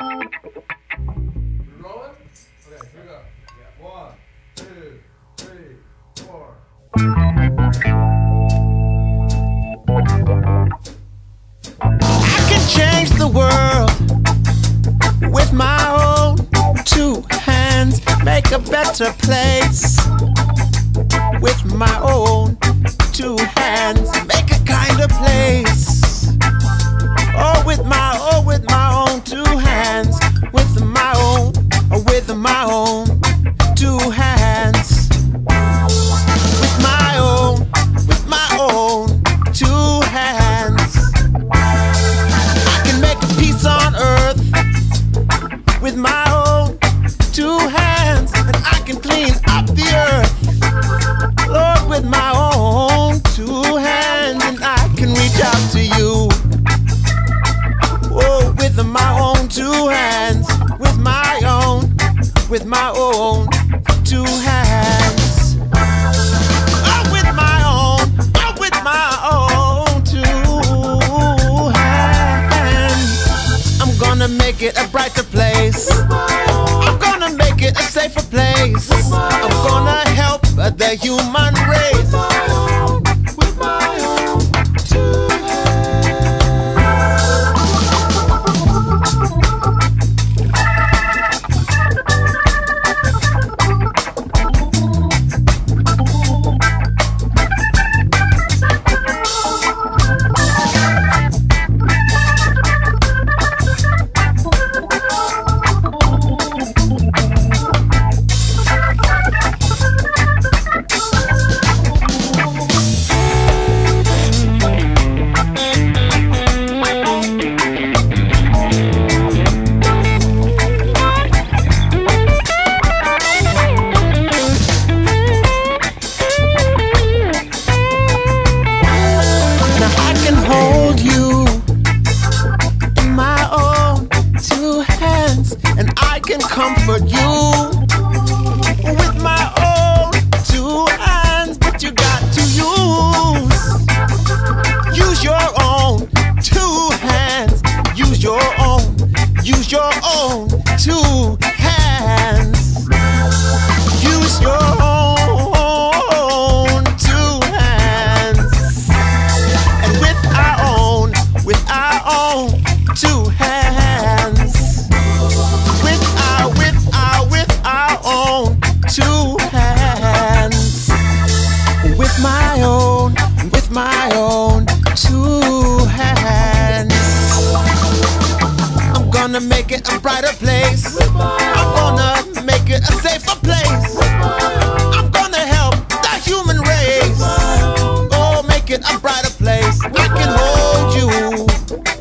Rolling? Okay, here we go. Yeah. 1, 2, 3, 4. I can change the world with my own two hands, make a better place with my own two hands, make a kinder place. Oh, with my own two hands, with my own two hands, with my own two hands. I can make a peace on earth with my own two hands, and I can clean up the earth, Lord, with my own two hands, and I can reach out to you. Oh, with my own two hands, with my own two hands. Oh, with my own two hands. I'm gonna make it a brighter place. I'm gonna make it a safer place. I'm gonna help the human race. With my own two hold you in my own two hands, and I can comfort you with my own two hands. But you got to use your own two hands. Use your own two hands. Use your own two hands. And with our own two hands, with our own two hands, with my own two hands, I'm gonna make it a brighter place. I'm gonna make it a safer place. I'm gonna help the human race. Oh, make it a brighter place. I can hold you